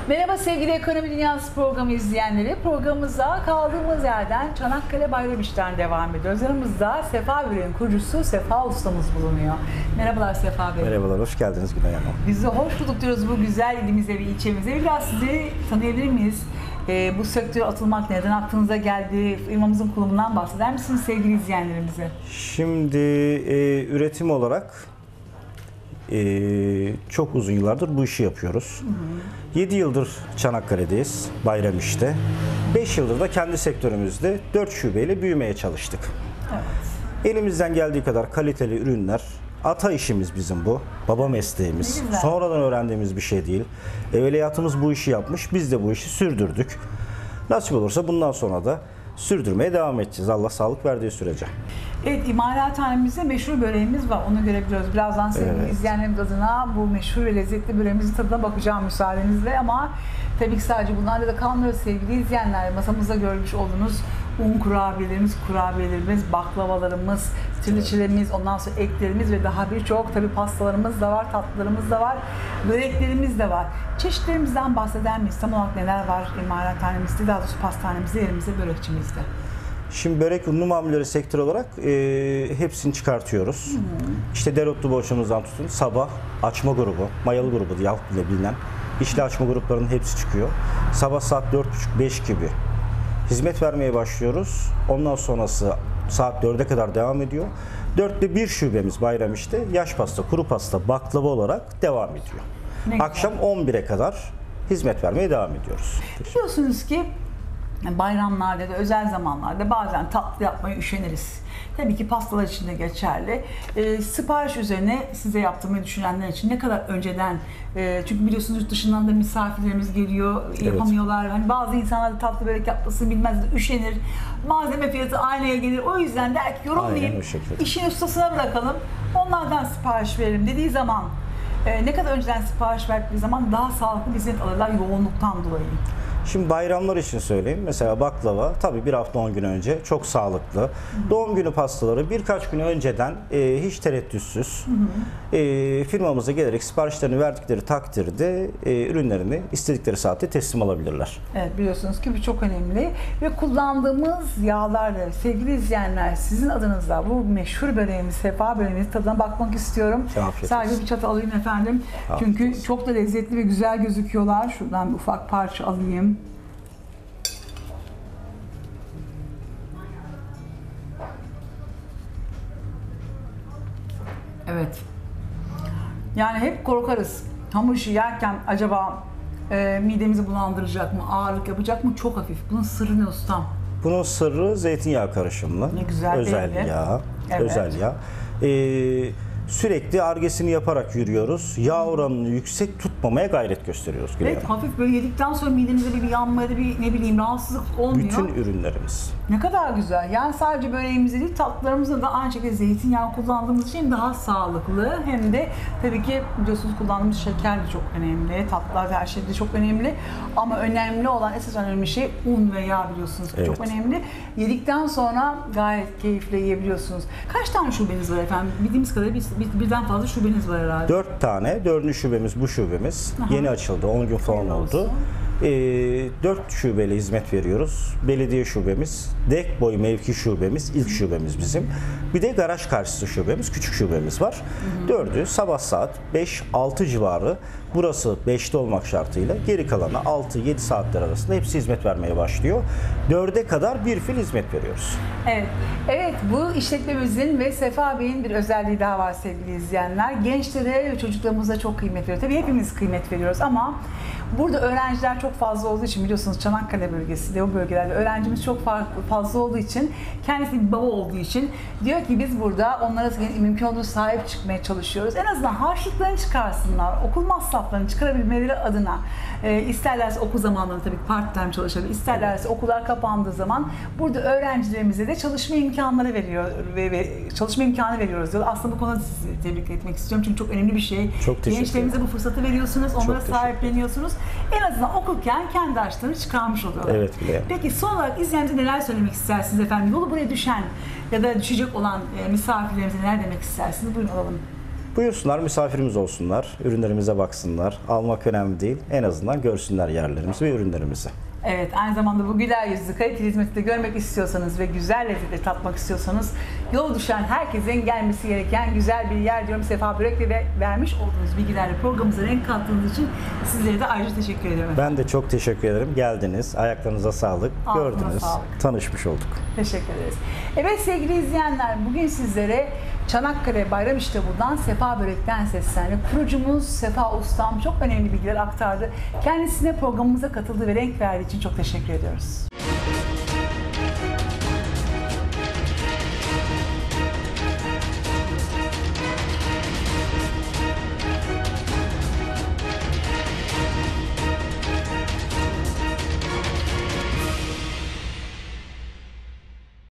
Merhaba sevgili Ekonomi Dünyası programı izleyenleri. Programımıza kaldığımız yerden Çanakkale Bayramiş'ten devam ediyoruz. Yanımızda Sefa Böreğin kurucusu Sefa Ustamız bulunuyor. Merhabalar Sefa Bey. Merhabalar, hoş geldiniz Günay Hanım. Biz de hoş bulduk diyoruz bu güzel ilimize ve ilçemize. Biraz sizi tanıyabilir miyiz? Bu sektöre atılmak neden aklınıza geldi? Firmamızın kurulumundan bahseder misiniz sevgili izleyenlerimize? Şimdi üretim olarak çok uzun yıllardır bu işi yapıyoruz. 7 yıldır Çanakkale'deyiz, Bayramiş'te. 5 yıldır da kendi sektörümüzde 4 şubeyle büyümeye çalıştık. Evet. Elimizden geldiği kadar kaliteli ürünler, ata işimiz bizim bu, baba mesleğimiz. Sonradan öğrendiğimiz bir şey değil. Evveliyatımız bu işi yapmış, biz de bu işi sürdürdük. Nasip olursa bundan sonra da sürdürmeye devam edeceğiz. Allah sağlık verdiği sürece. Evet, imalathanemizde meşhur böreğimiz var. Onu görebiliyoruz. Birazdan sevgili izleyenlerimiz adına bu meşhur ve lezzetli böreğimizin tadına bakacağım müsaadenizle. Ama tabii ki sadece bunlarla da kalmıyoruz sevgili izleyenler. Masamızda görmüş olduğunuz un kurabiyelerimiz, baklavalarımız, trileçelerimiz, ondan sonra eklerimiz ve daha birçok tabii pastalarımız da var, tatlılarımız da var, böreklerimiz de var. Çeşitlerimizden bahseder miyiz? Tam olarak neler var imalathanemizde, daha doğrusu pastanemizde, yerimizde, börekçimizde? Şimdi börek unlu mamulleri sektör olarak hepsini çıkartıyoruz. İşte dereotlu boğaçamızdan tutun, sabah açma grubu, mayalı grubu diye halk bile bilinen işli açma gruplarının hepsi çıkıyor. Sabah saat 4.30-5 gibi hizmet vermeye başlıyoruz. Ondan sonrası saat 4'e kadar devam ediyor. 4'te bir şubemiz Bayramiş'te yaş pasta, kuru pasta, baklava olarak devam ediyor. Akşam 11'e kadar hizmet vermeye devam ediyoruz. Biliyorsunuz ki bayramlarda da özel zamanlarda bazen tatlı yapmaya üşeniriz. Tabii ki pastalar için de geçerli. Sipariş üzerine size yaptırmayı düşünenler için ne kadar önceden, çünkü biliyorsunuz yurt dışından da misafirlerimiz geliyor, yapamıyorlar. Evet. Hani bazı insanlar da tatlı börek yapmasını bilmez, üşenir. Malzeme fiyatı aynaya gelir. O yüzden der ki yorulmayayım, işin ustasına bırakalım, onlardan sipariş verelim dediği zaman ne kadar önceden sipariş verdikleri zaman daha sağlıklı bir hizmet alırlar yoğunluktan dolayı. Şimdi bayramlar için söyleyeyim. Mesela baklava tabii bir hafta 10 gün önce çok sağlıklı. Doğum günü pastaları birkaç gün önceden hiç tereddütsüz firmamıza gelerek siparişlerini verdikleri takdirde ürünlerini istedikleri saatte teslim alabilirler. Evet, biliyorsunuz ki bu çok önemli ve kullandığımız yağlarla sevgili izleyenler sizin adınızda bu meşhur böreğimiz, Sefa böreğimiz tadına bakmak istiyorum. Sadece bir çatal alayım efendim. Çünkü çok da lezzetli ve güzel gözüküyorlar. Şuradan bir ufak parça alayım. Evet. Yani hep korkarız. Hamur işi yerken acaba midemizi bulandıracak mı, ağırlık yapacak mı? Çok hafif. Bunun sırrı ne ustam? Bunun sırrı zeytinyağı karışımlı. Ne güzel özel yağ. Evet. Özel yağ. Sürekli argesini yaparak yürüyoruz. Yağ oranını yüksek tutmamaya gayret gösteriyoruz. Evet, hafif böyle yedikten sonra midemizde bir yanma ya da bir ne bileyim rahatsızlık olmuyor. Bütün ürünlerimiz. Ne kadar güzel. Yani sadece böreğimizde değil, tatlılarımızda da aynı şekilde zeytinyağı kullandığımız için daha sağlıklı. Hem de tabii ki biliyorsunuz kullandığımız şeker de çok önemli. Tatlılar ve her şey de çok önemli. Ama önemli olan, esas önemli şey un ve yağ biliyorsunuz ki çok önemli. Yedikten sonra gayet keyifle yiyebiliyorsunuz. Kaç tane şubeniz var efendim? Bildiğimiz kadarıyla birden fazla şubeniz var herhalde. 4 tane. 4. şubemiz bu şubemiz. Yeni açıldı. 10 gün falan oldu. 4 şubeyle hizmet veriyoruz. Belediye şubemiz, dek boy mevki şubemiz, ilk şubemiz bizim. Bir de garaj karşısı şubemiz, küçük şubemiz var. 4'ü sabah saat 5-6 civarı. Burası 5'te olmak şartıyla geri kalanı 6-7 saatler arasında hepsi hizmet vermeye başlıyor. 4'e kadar bir fil hizmet veriyoruz. Evet. Evet, bu işletmemizin ve Sefa Bey'in bir özelliği daha var sevgili izleyenler. Gençlere ve çocuklarımıza çok kıymet veriyor. Tabii hepimiz kıymet veriyoruz ama burada öğrenciler çok fazla olduğu için biliyorsunuz Çanakkale bölgesi de o bölgelerde öğrencimiz çok fazla olduğu için kendisi bir baba olduğu için diyor ki biz burada onlara mümkün olduğu sahip çıkmaya çalışıyoruz. En azından harçlıklarını çıkarsınlar, okul masraflarını çıkarabilmeleri adına isterlerse okul zamanlarında tabii part time çalışabilir, isterlerse okullar kapandığı zaman burada öğrencilerimize de çalışma imkanları veriyor ve çalışma imkanı veriyoruz diyor. Aslında bu konuda sizi tebrik etmek istiyorum çünkü çok önemli bir şey. Gençlerimize bu fırsatı veriyorsunuz, onlara sahipleniyorsunuz. En azından okurken kendi harçlarını çıkarmış oluyorlar. Evet bile. Peki son olarak izleyicilerimize neler söylemek istersiniz efendim? Yolu buraya düşen ya da düşecek olan misafirlerimize neler demek istersiniz? Buyurun alalım. Buyursunlar, misafirimiz olsunlar, ürünlerimize baksınlar. Almak önemli değil, en azından görsünler yerlerimizi ve ürünlerimizi. Evet, aynı zamanda bu güler yüzlü, kaliteli hizmeti de görmek istiyorsanız ve güzel lezzeti tatmak istiyorsanız yol düşen herkesin gelmesi gereken güzel bir yer diyorum. Sefa Börek'le ve vermiş olduğunuz bilgilerle programımıza renk kattığınız için sizlere de ayrıca teşekkür ederim. Ben de çok teşekkür ederim. Geldiniz, ayaklarınıza sağlık, Ağzına gördünüz, sağlık. tanışmış olduk. Teşekkür ederiz. Evet sevgili izleyenler, bugün sizlere Çanakkale Bayramiş'te Sefa Börek'ten seslendi. Kurucumuz Sefa Ustam çok önemli bilgiler aktardı. Kendisine programımıza katıldığı ve renk verdiği için çok teşekkür ediyoruz.